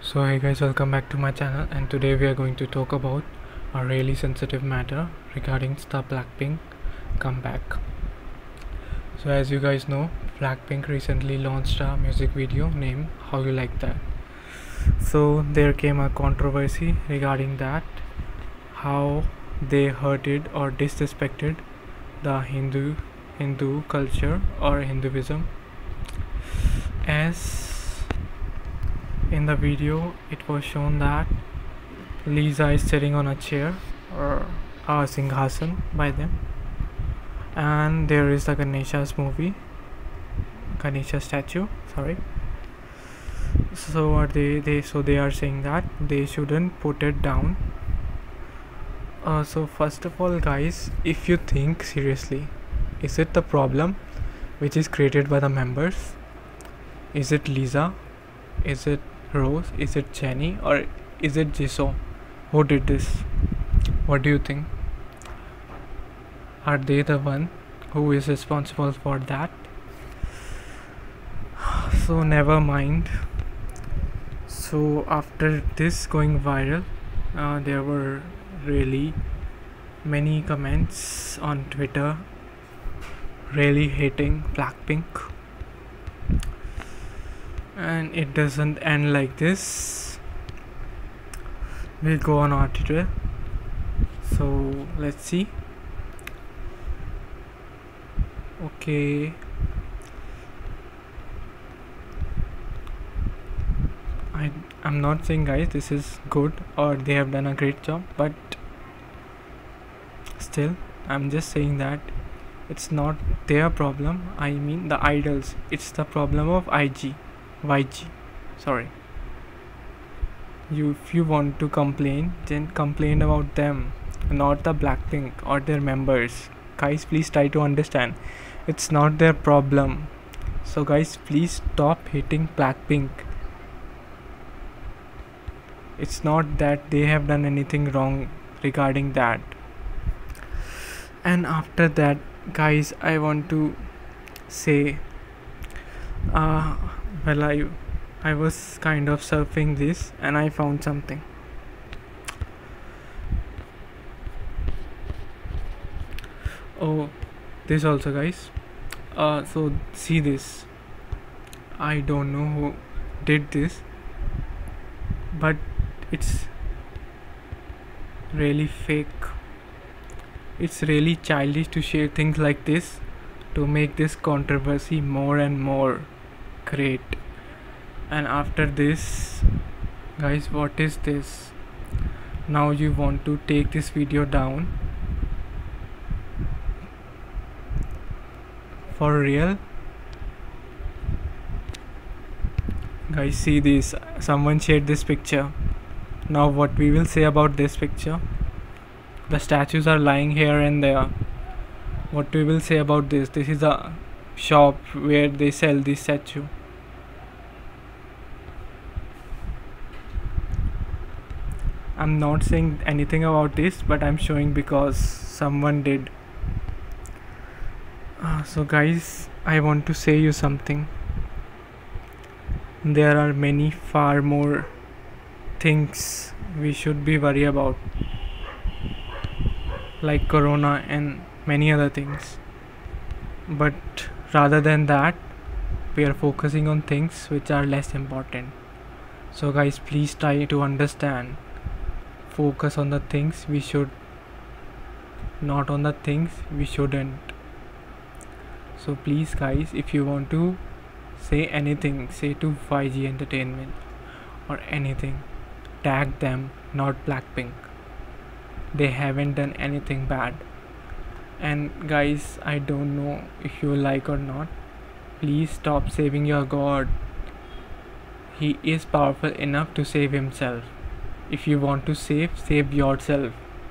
So hey guys, welcome back to my channel, and today we are going to talk about a really sensitive matter regarding the Blackpink comeback. So as you guys know, Blackpink recently launched a music video named How You Like That. So there came a controversy regarding that, how they hurted or disrespected the Hindu culture or Hinduism. As in the video, it was shown that Lisa is sitting on a chair or a singhasan by them, and there is the Ganesha statue. Sorry. So are they are saying that they shouldn't put it down. So first of all, guys, if you think seriously, is it the problem which is created by the members? Is it Lisa? Is it Rose? Is it Jennie? Or is it Jisoo? Who did this? What do you think? Are they the one who is responsible for that? So never mind. So after this going viral, there were really many comments on Twitter really hating Blackpink. And it doesn't end like this. We'll go on article. So let's see. Okay. I'm not saying, guys, this is good or they have done a great job, but still I'm just saying that it's not their problem. I mean the idols. It's the problem of YG. Sorry. If you want to complain, then complain about them, not the Blackpink or their members. Guys, please try to understand. It's not their problem. So guys, please stop hating Blackpink. It's not that they have done anything wrong regarding that. And after that, guys, I want to say, I was kind of surfing this and I found something. Oh, this also, guys. So see this. I don't know who did this, but it's really fake. It's really childish to share things like this to make this controversy more and more great. And after this, guys, what is this? Now you want to take this video down? For real? Guys, see this. Someone shared this picture. Now what we will say about this picture? The statues are lying here and there. What we will say about this? This is a shop where they sell this statue. I'm not saying anything about this, but I'm showing because someone did. So guys, I want to say you something. There are many far more things we should be worried about, like corona and many other things. But rather than that, we are focusing on things which are less important. So guys, please try to understand. Focus on the things we should, not on the things we shouldn't. So please, guys, if you want to say anything, say to YG Entertainment or anything, tag them, not Blackpink. They haven't done anything bad. And guys, I don't know if you like or not, please stop saving your God. He is powerful enough to save himself. If you want to save yourself.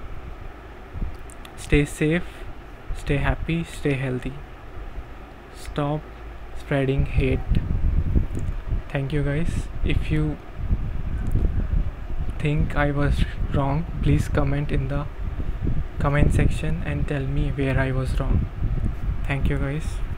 Stay safe, stay happy, stay healthy. Stop spreading hate. Thank you, guys. If you think I was wrong, please comment in the comment section and tell me where I was wrong. Thank you, guys.